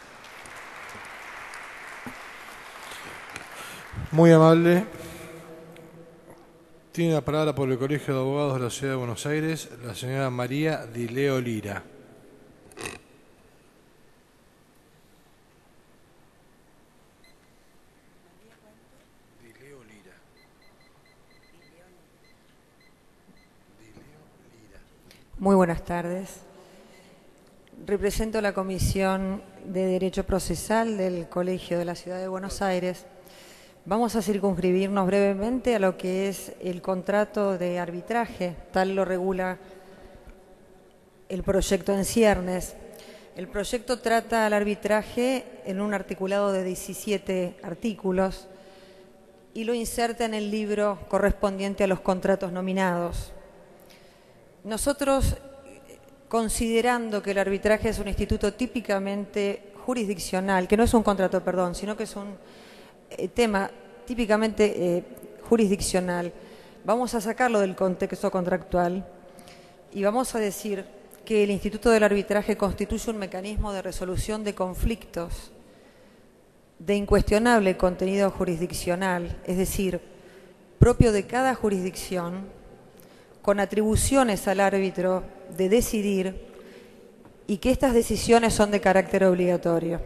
Muy amable. Tiene la palabra por el Colegio de Abogados de la Ciudad de Buenos Aires la señora María Di Leo Lira. Muy buenas tardes. Represento la Comisión de Derecho Procesal del Colegio de la Ciudad de Buenos Aires. Vamos a circunscribirnos brevemente a lo que es el contrato de arbitraje, tal lo regula el proyecto en ciernes. El proyecto trata al arbitraje en un articulado de 17 artículos y lo inserta en el libro correspondiente a los contratos nominados. Nosotros, considerando que el arbitraje es un instituto típicamente jurisdiccional, que no es un contrato, perdón, sino que es un tema típicamente jurisdiccional, vamos a sacarlo del contexto contractual y vamos a decir que el Instituto del Arbitraje constituye un mecanismo de resolución de conflictos de incuestionable contenido jurisdiccional, es decir, propio de cada jurisdicción, con atribuciones al árbitro de decidir y que estas decisiones son de carácter obligatorio.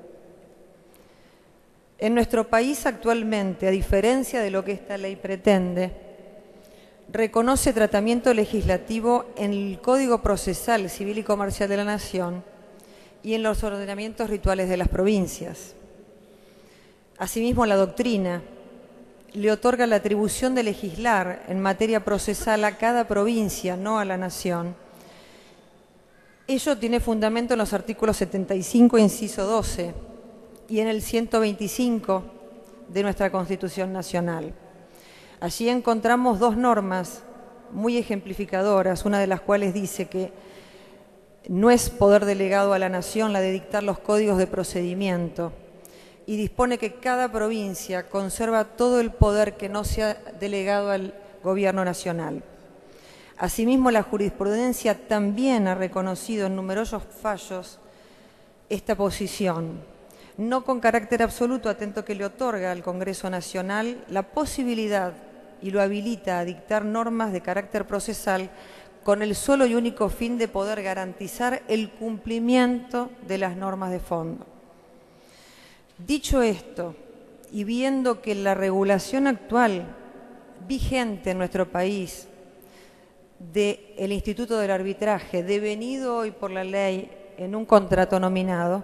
En nuestro país actualmente, a diferencia de lo que esta ley pretende, reconoce tratamiento legislativo en el Código Procesal Civil y Comercial de la Nación y en los ordenamientos rituales de las provincias. Asimismo, la doctrina le otorga la atribución de legislar en materia procesal a cada provincia, no a la Nación. Ello tiene fundamento en los artículos 75, inciso 12, y en el 125 de nuestra Constitución Nacional. Allí encontramos dos normas muy ejemplificadoras, una de las cuales dice que no es poder delegado a la Nación la de dictar los códigos de procedimiento y dispone que cada provincia conserva todo el poder que no sea delegado al Gobierno Nacional. Asimismo, la jurisprudencia también ha reconocido en numerosos fallos esta posición, no con carácter absoluto, atento que le otorga al Congreso Nacional la posibilidad y lo habilita a dictar normas de carácter procesal con el solo y único fin de poder garantizar el cumplimiento de las normas de fondo. Dicho esto, y viendo que la regulación actual vigente en nuestro país del Instituto del Arbitraje, devenido hoy por la ley en un contrato nominado,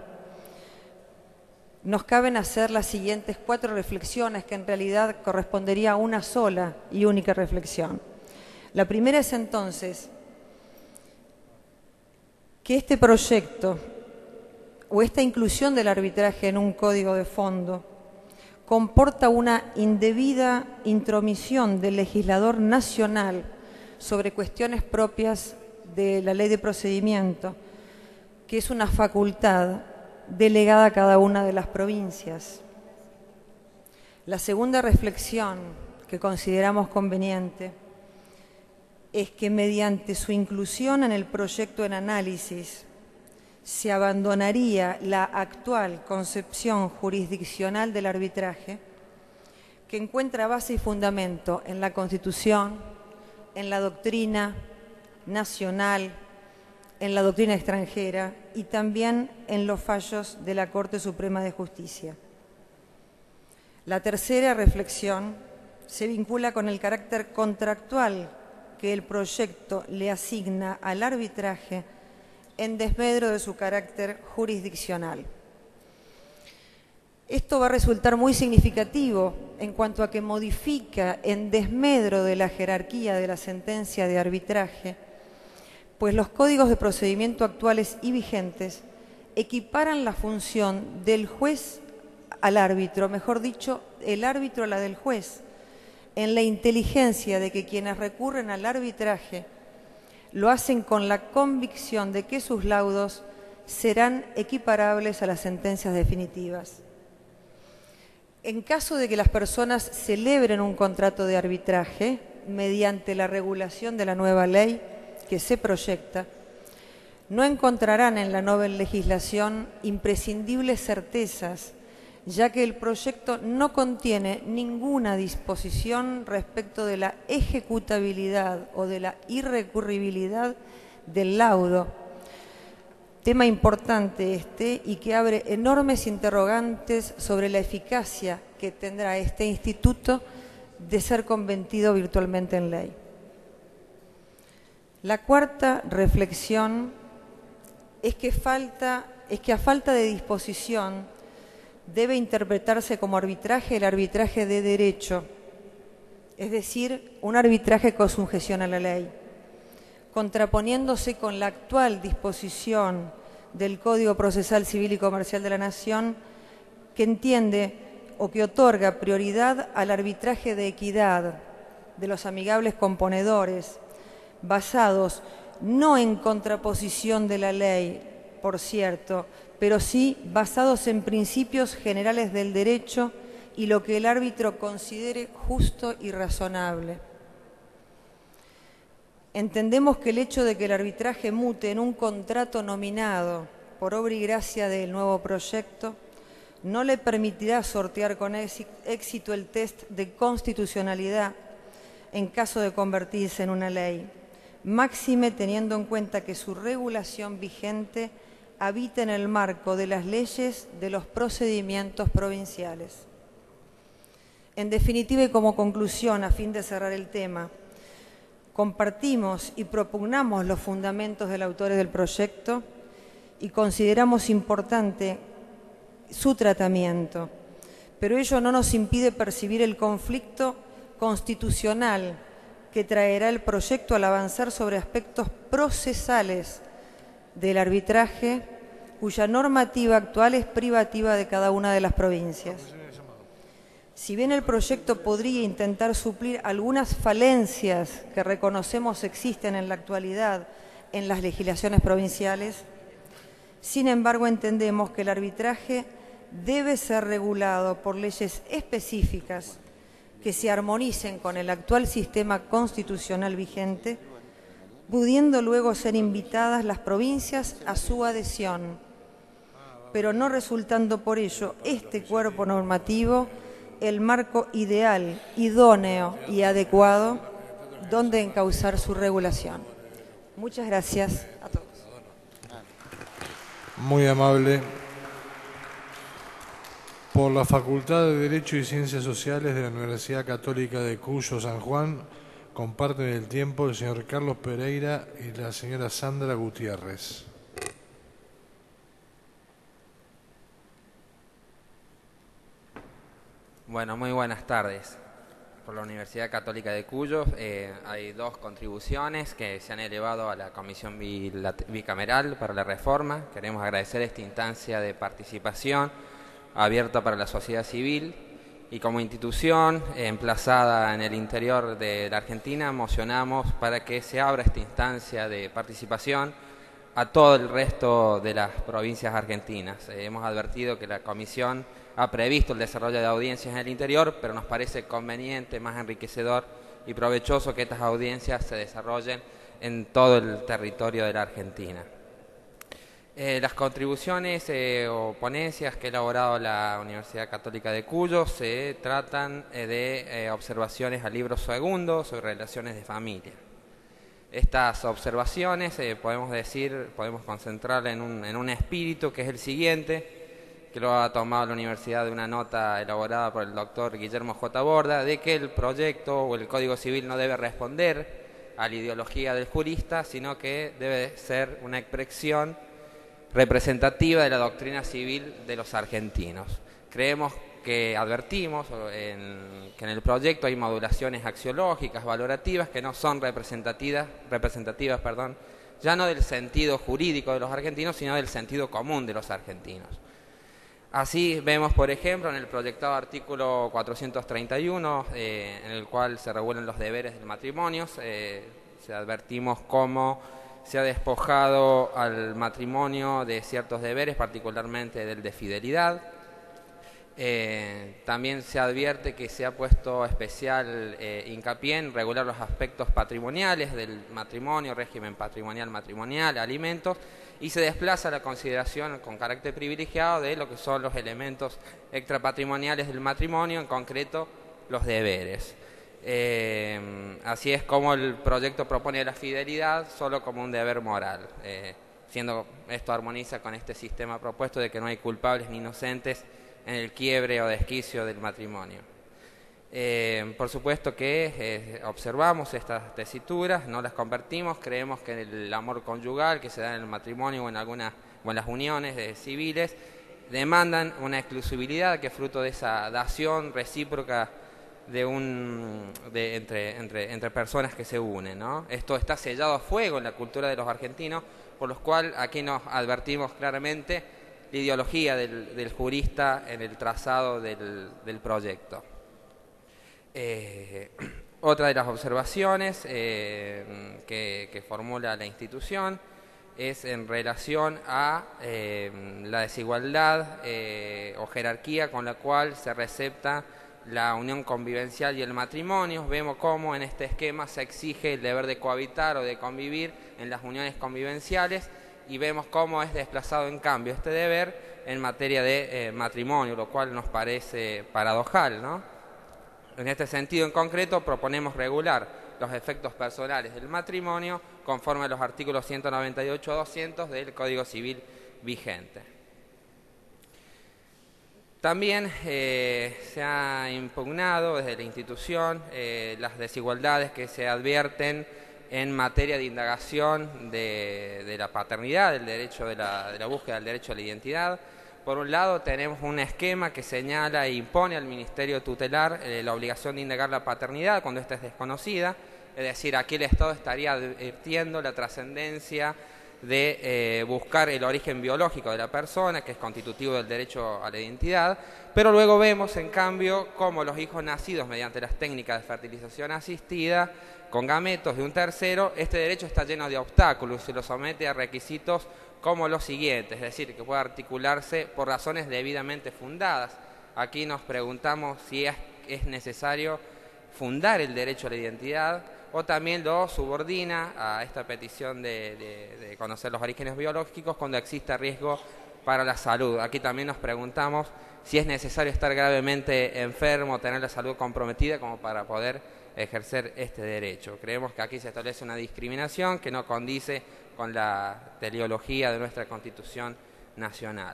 nos caben hacer las siguientes 4 reflexiones que en realidad correspondería a una sola y única reflexión. La primera es entonces que este proyecto o esta inclusión del arbitraje en un código de fondo comporta una indebida intromisión del legislador nacional sobre cuestiones propias de la ley de procedimiento, que es una facultad delegada a cada una de las provincias. La segunda reflexión que consideramos conveniente es que mediante su inclusión en el proyecto en análisis se abandonaría la actual concepción jurisdiccional del arbitraje, que encuentra base y fundamento en la Constitución, en la doctrina nacional, en la doctrina extranjera y también en los fallos de la Corte Suprema de Justicia. La tercera reflexión se vincula con el carácter contractual que el proyecto le asigna al arbitraje en desmedro de su carácter jurisdiccional. Esto va a resultar muy significativo en cuanto a que modifica en desmedro de la jerarquía de la sentencia de arbitraje, pues los códigos de procedimiento actuales y vigentes equiparan la función del juez al árbitro, mejor dicho, el árbitro a la del juez, en la inteligencia de que quienes recurren al arbitraje lo hacen con la convicción de que sus laudos serán equiparables a las sentencias definitivas. En caso de que las personas celebren un contrato de arbitraje, mediante la regulación de la nueva ley que se proyecta, no encontrarán en la nueva legislación imprescindibles certezas, ya que el proyecto no contiene ninguna disposición respecto de la ejecutabilidad o de la irrecurribilidad del laudo. Tema importante este y que abre enormes interrogantes sobre la eficacia que tendrá este instituto de ser convertido virtualmente en ley. La cuarta reflexión es que a falta de disposición debe interpretarse como arbitraje el arbitraje de derecho, es decir, un arbitraje con sujeción a la ley, contraponiéndose con la actual disposición del Código Procesal Civil y Comercial de la Nación, que entiende o que otorga prioridad al arbitraje de equidad de los amigables componedores, basados no en contraposición de la ley, por cierto, pero sí basados en principios generales del derecho y lo que el árbitro considere justo y razonable. Entendemos que el hecho de que el arbitraje mute en un contrato nominado por obra y gracia del nuevo proyecto no le permitirá sortear con éxito el test de constitucionalidad en caso de convertirse en una ley, máxime teniendo en cuenta que su regulación vigente habita en el marco de las leyes de los procedimientos provinciales. En definitiva y como conclusión, a fin de cerrar el tema, compartimos y propugnamos los fundamentos del autor del proyecto y consideramos importante su tratamiento, pero ello no nos impide percibir el conflicto constitucional que traerá el proyecto al avanzar sobre aspectos procesales del arbitraje, cuya normativa actual es privativa de cada una de las provincias. Si bien el proyecto podría intentar suplir algunas falencias que reconocemos existen en la actualidad en las legislaciones provinciales, sin embargo entendemos que el arbitraje debe ser regulado por leyes específicas que se armonicen con el actual sistema constitucional vigente, pudiendo luego ser invitadas las provincias a su adhesión, pero no resultando por ello este cuerpo normativo el marco ideal, idóneo y adecuado donde encauzar su regulación. Muchas gracias a todos. Muy amable. Por la Facultad de Derecho y Ciencias Sociales de la Universidad Católica de Cuyo, San Juan, comparten el tiempo el señor Carlos Pereira y la señora Sandra Gutiérrez. Bueno, muy buenas tardes. Por la Universidad Católica de Cuyo hay dos contribuciones que se han elevado a la Comisión Bicameral para la Reforma. Queremos agradecer esta instancia de participación abierta para la sociedad civil y como institución emplazada en el interior de la Argentina mocionamos para que se abra esta instancia de participación a todo el resto de las provincias argentinas. Hemos advertido que la Comisión ha previsto el desarrollo de audiencias en el interior, pero nos parece conveniente, más enriquecedor y provechoso que estas audiencias se desarrollen en todo el territorio de la Argentina. Las contribuciones o ponencias que ha elaborado la Universidad Católica de Cuyo se tratan de observaciones al libro segundo sobre relaciones de familia. Estas observaciones podemos concentrarlas en un espíritu que es el siguiente, que lo ha tomado la Universidad de una nota elaborada por el doctor Guillermo J. Borda, de que el proyecto o el Código Civil no debe responder a la ideología del jurista, sino que debe ser una expresión representativa de la doctrina civil de los argentinos. Advertimos que en el proyecto hay modulaciones axiológicas, valorativas, que no son representativas, ya no del sentido jurídico de los argentinos, sino del sentido común de los argentinos. Así vemos, por ejemplo, en el proyectado artículo 431, en el cual se regulan los deberes del matrimonio, advertimos cómo se ha despojado al matrimonio de ciertos deberes, particularmente del de fidelidad. También se advierte que se ha puesto especial hincapié en regular los aspectos patrimoniales del matrimonio, régimen matrimonial, alimentos, y se desplaza la consideración con carácter privilegiado de lo que son los elementos extrapatrimoniales del matrimonio, en concreto los deberes. Así es como el proyecto propone la fidelidad solo como un deber moral, siendo esto armoniza con este sistema propuesto de que no hay culpables ni inocentes en el quiebre o desquicio del matrimonio. Por supuesto que observamos estas tesituras, no las convertimos, creemos que el amor conyugal que se da en el matrimonio o en las uniones civiles demandan una exclusividad que es fruto de esa dación recíproca entre personas que se unen, ¿no? Esto está sellado a fuego en la cultura de los argentinos, por lo cual aquí nos advertimos claramente la ideología del jurista en el trazado del proyecto. Otra de las observaciones que formula la institución es en relación a la desigualdad o jerarquía con la cual se recepta la unión convivencial y el matrimonio. Vemos cómo en este esquema se exige el deber de cohabitar o de convivir en las uniones convivenciales, y vemos cómo es desplazado en cambio este deber en materia de matrimonio, lo cual nos parece paradojal, ¿no? En este sentido en concreto proponemos regular los efectos personales del matrimonio conforme a los artículos 198 a 200 del Código Civil vigente. También se ha impugnado desde la institución las desigualdades que se advierten en materia de indagación de la paternidad, del derecho de la búsqueda del derecho a la identidad. Por un lado tenemos un esquema que señala e impone al Ministerio Tutelar la obligación de indagar la paternidad cuando ésta es desconocida, es decir, aquí el Estado estaría advirtiendo la trascendencia de buscar el origen biológico de la persona, que es constitutivo del derecho a la identidad, pero luego vemos en cambio cómo los hijos nacidos mediante las técnicas de fertilización asistida con gametos de un tercero, este derecho está lleno de obstáculos, se lo somete a requisitos como los siguientes, es decir, que puede articularse por razones debidamente fundadas. Aquí nos preguntamos si es necesario fundar el derecho a la identidad, o también lo subordina a esta petición de conocer los orígenes biológicos cuando existe riesgo para la salud. Aquí también nos preguntamos si es necesario estar gravemente enfermo, tener la salud comprometida como para poder ejercer este derecho. Creemos que aquí se establece una discriminación que no condice con la teleología de nuestra Constitución Nacional.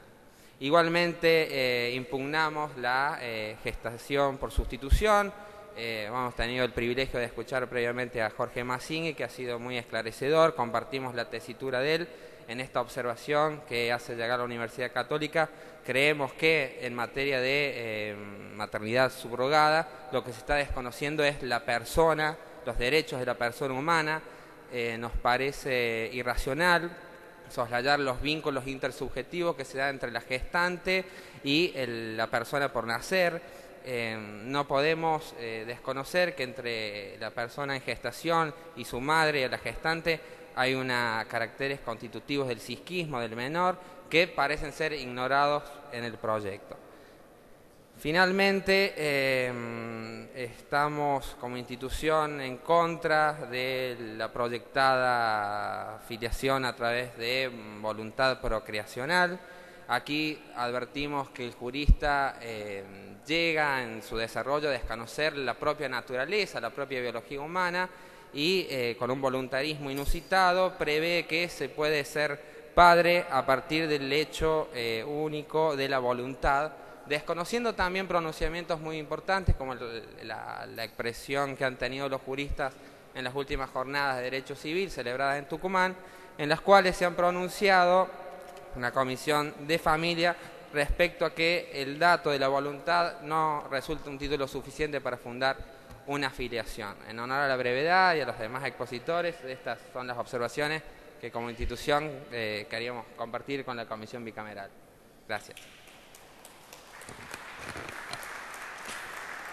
Igualmente impugnamos la gestación por sustitución. Hemos tenido el privilegio de escuchar previamente a Jorge Mazzini, que ha sido muy esclarecedor. Compartimos la tesitura de él en esta observación que hace llegar a la Universidad Católica. Creemos que en materia de maternidad subrogada lo que se está desconociendo es la persona, los derechos de la persona humana. Nos parece irracional soslayar los vínculos intersubjetivos que se dan entre la gestante y la persona por nacer. No podemos desconocer que entre la persona en gestación y su madre y la gestante hay caracteres constitutivos del psiquismo del menor que parecen ser ignorados en el proyecto. Finalmente, estamos como institución en contra de la proyectada filiación a través de voluntad procreacional. Aquí advertimos que el jurista llega en su desarrollo a desconocer la propia naturaleza, la propia biología humana y con un voluntarismo inusitado prevé que se puede ser padre a partir del hecho único de la voluntad, desconociendo también pronunciamientos muy importantes como la expresión que han tenido los juristas en las últimas jornadas de Derecho Civil celebradas en Tucumán, en las cuales se han pronunciado una comisión de familia respecto a que el dato de la voluntad no resulta un título suficiente para fundar una filiación. En honor a la brevedad y a los demás expositores, estas son las observaciones que como institución queríamos compartir con la comisión bicameral. Gracias.